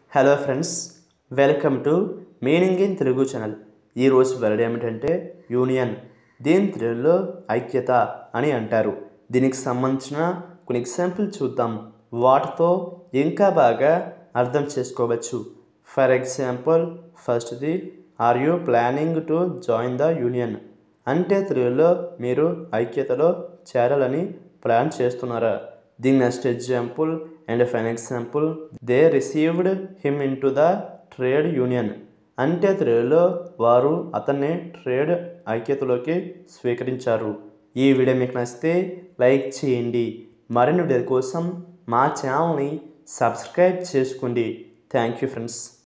Hello friends, welcome to meaning in Telugu channel. ఈరోజు word ఏమిటంటే union. దీని తెలుగులో ఐక్యత అని అంటారు. దీనికి సంబంధించిన కొన్ని ఎగ్జాంపుల్ చూద్దాం. వాటితో ఇంకా బాగా అర్థం చేసుకోవచ్చు. ఫర్ ఎగ్జాంపుల్, ఫస్ట్ది, are you planning to join the union? అంటే తెలుగులో మీరు ఐక్యతలో చేరాలని ప్లాన్ చేస్తున్నారా? The next example and an example, they received him into the trade union. అంటే తెలుగులో వారు అతన్ని ట్రేడ్ ఐక్యతలోకి స్వీకరించారు. ఈ వీడియో మీకు నచ్చితే లైక్ చేయండి. మరిన్ని వీడియో కోసం మా ఛానల్ని సబ్స్క్రైబ్ చేసుకోండి. Thank you friends.